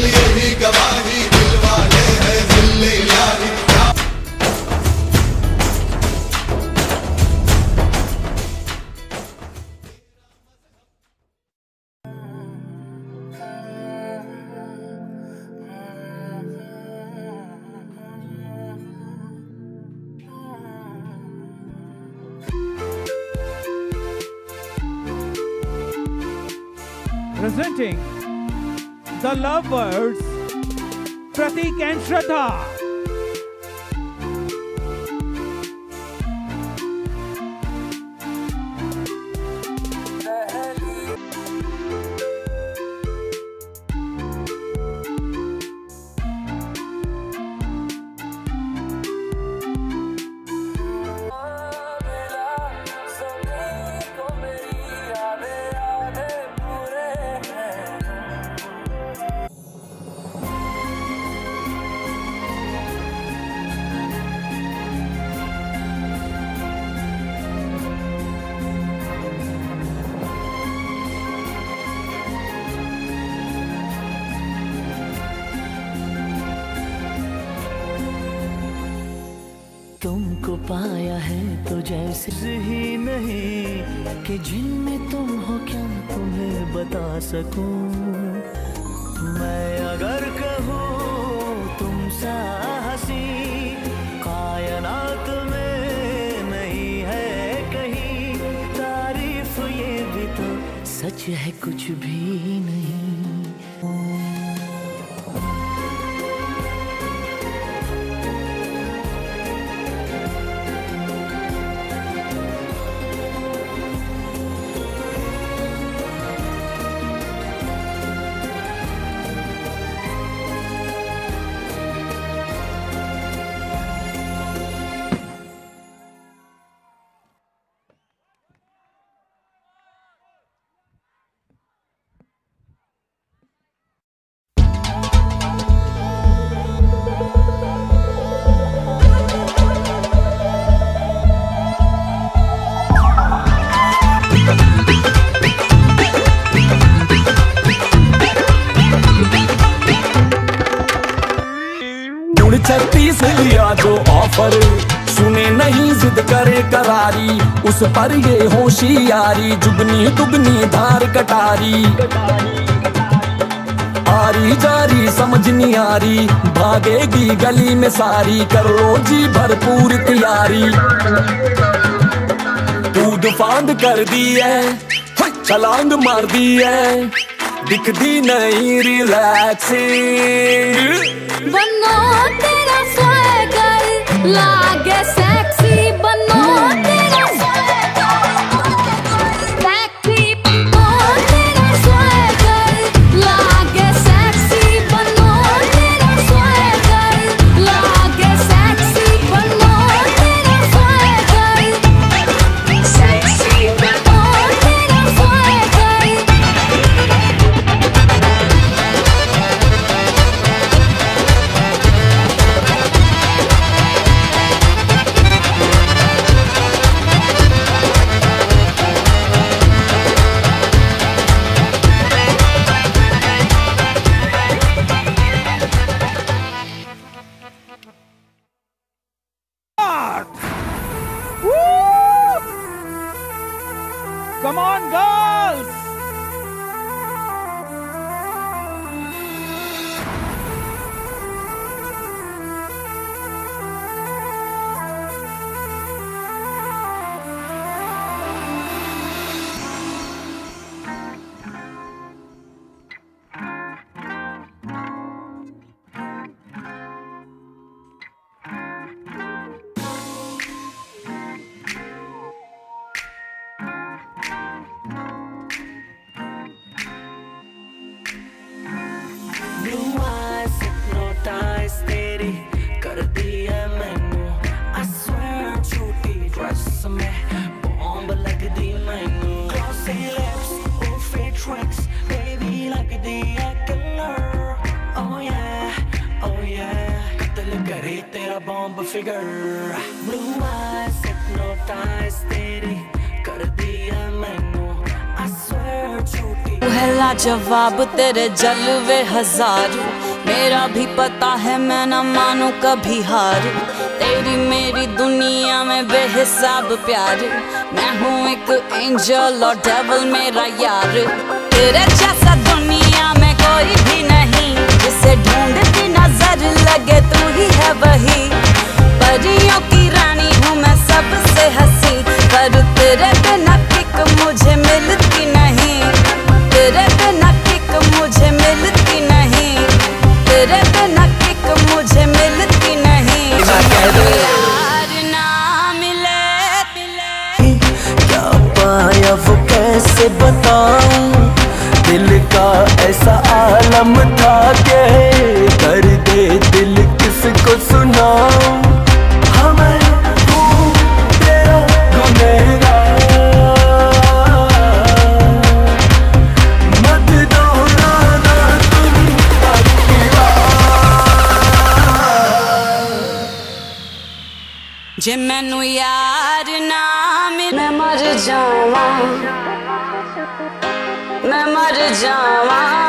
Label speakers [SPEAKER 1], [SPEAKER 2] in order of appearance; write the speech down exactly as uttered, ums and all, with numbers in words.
[SPEAKER 1] दिल यही गवाही, दिल वाले हैं दिल इलाही।
[SPEAKER 2] Presenting the lovers, Pratik and Shraddha.
[SPEAKER 3] तुमको पाया है तो जैसे ही नहीं कि जिनमें तुम हो क्या तुम्हें बता सकूं। मैं अगर कहूँ तुम सा हंसी कायनात में नहीं है कहीं, तारीफ ये भी तो सच है कुछ भी नहीं।
[SPEAKER 4] छत्तीस लिया जो ऑफर, सुने नहीं जिद करे करारी, उस पर ये होशियारी जुगनी दुगनी धार कटारी। आरी जारी समझ नहीं आ रही, भागेगी गली में सारी, कर लो जी भरपूर तैयारी। कूद फांद कर दी है, छलांग मार दी है, दिखती नहीं रिलैक्सिंग।
[SPEAKER 5] बनो तेरा स्वैगर लागे सेक्सी, बनो तेरा स्वैगर सेक्सी, बनो तेरा स्वैगर लागे सेक्सी, बनो तेरा स्वैगर लागे सेक्सी, बनो तेरा स्वैगर सेक्सी, बनो तेरा swagger.
[SPEAKER 2] Come on, girls!
[SPEAKER 3] figure. Blue eyes hypnotize तेरी कर दिया मैनू I swear झूठी
[SPEAKER 6] है लाजवाब तेरे जलवे हजारों मेरा भी पता है मैं न मानू कभी हार, तेरी मेरी दुनिया में बेहिसाब प्यार। मैं हूँ एक एंजल और डेविल मेरा यार, तेरे जैसा दुनिया में कोई भी नहीं, जिसे ढूंढती नजर लगे तू ही है वही। परियों की रानी हूँ मैं सबसे हंसी, पर तेरे बिना किक मुझे मिलती नहीं, तेरे बिना किक मुझे मिलती नहीं, तेरे बिना किक मुझे मिलती नहीं। यार ना मिले मिले
[SPEAKER 3] क्या पाया वो कैसे बताऊं, दिल का ऐसा आलम था के दर्द दिल किसको सुनाऊं। हमें हूँ तेरा गुनहगार, मत दोहराना तुम अपनी
[SPEAKER 6] जे मैनू यार ना मिले मैं मर जावां, मैं मर जावां।